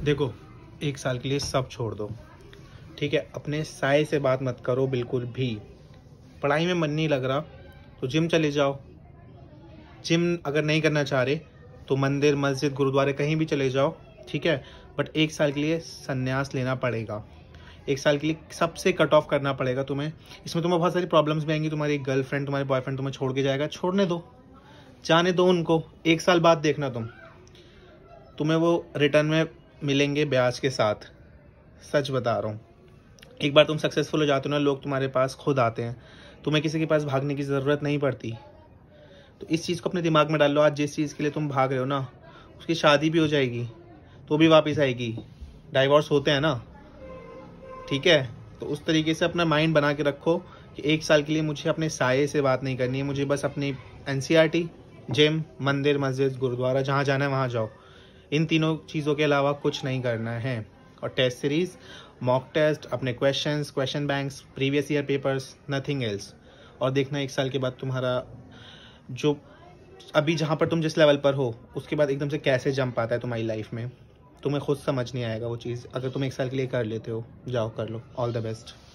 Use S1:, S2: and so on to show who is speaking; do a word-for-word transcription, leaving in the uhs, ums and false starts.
S1: देखो, एक साल के लिए सब छोड़ दो, ठीक है। अपने साय से बात मत करो बिल्कुल भी। पढ़ाई में मन नहीं लग रहा तो जिम चले जाओ। जिम अगर नहीं करना चाह रहे तो मंदिर, मस्जिद, गुरुद्वारे कहीं भी चले जाओ, ठीक है। बट एक साल के लिए संन्यास लेना पड़ेगा। एक साल के लिए सबसे कट ऑफ करना पड़ेगा तुम्हें। इसमें तुम्हें बहुत सारी प्रॉब्लम्स भी आएंगी। तुम्हारी गर्लफ्रेंड, तुम्हारे बॉयफ्रेंड तुम्हें छोड़ के जाएगा, छोड़ने दो, जाने दो उनको। एक साल बाद देखना तुम तुम्हें वो रिटर्न में मिलेंगे ब्याज के साथ। सच बता रहा हूँ। एक बार तुम सक्सेसफुल हो जाते हो ना, लोग तुम्हारे पास खुद आते हैं। तुम्हें किसी के पास भागने की ज़रूरत नहीं पड़ती। तो इस चीज़ को अपने दिमाग में डाल लो। आज जिस चीज़ के लिए तुम भाग रहे हो ना, उसकी शादी भी हो जाएगी तो भी वापस आएगी। डाइवोर्स होते हैं ना, ठीक है। तो उस तरीके से अपना माइंड बना के रखो कि एक साल के लिए मुझे अपने साये से बात नहीं करनी है। मुझे बस अपनी एनसीईआरटी, जिम, मंदिर, मस्जिद, गुरुद्वारा, जहाँ जाना है वहाँ जाओ। इन तीनों चीज़ों के अलावा कुछ नहीं करना है। और टेस्ट सीरीज, मॉक टेस्ट, अपने questions, question banks, previous year papers, nothing else. और देखना एक साल के बाद तुम्हारा जो अभी जहाँ पर तुम जिस लेवल पर हो उसके बाद एकदम से कैसे जंप आता है तुम्हारी लाइफ में। तुम्हें खुद समझ नहीं आएगा वो चीज़। अगर तुम एक साल के लिए कर लेते हो, जाओ कर लो। All the best.